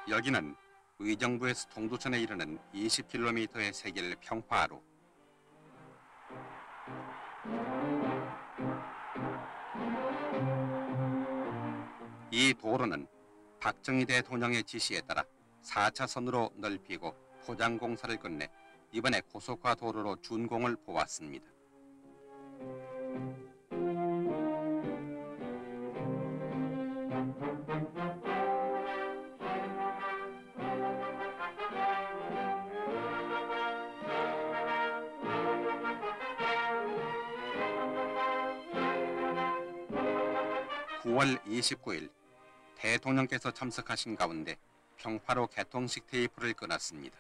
여기는 의정부에서 동두천에 이르는 20km의 세길 평화로. 이 도로는 박정희 대통령의 지시에 따라 4차선으로 넓히고 포장 공사를 끝내 이번에 고속화 도로로 준공을 보았습니다. (9월 29일) 대통령께서 참석하신 가운데 평화로 개통식 테이프를 끊었습니다.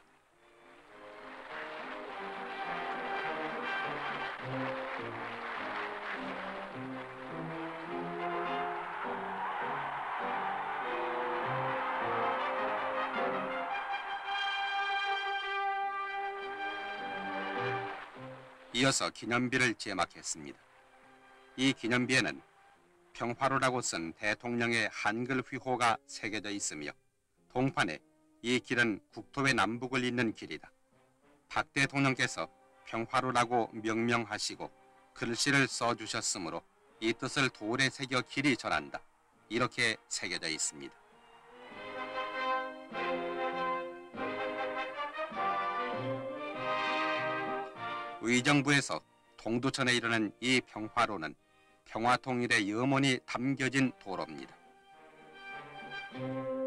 이어서 기념비를 제막했습니다. 이 기념비에는 평화로라고 쓴 대통령의 한글 휘호가 새겨져 있으며 동판에 이 길은 국토의 남북을 잇는 길이다. 박 대통령께서 평화로라고 명명하시고 글씨를 써주셨으므로 이 뜻을 돌에 새겨 길이 전한다. 이렇게 새겨져 있습니다. 의정부에서 동두천에 이르는 이 평화로는 평화통일의 염원이 담겨진 도로입니다.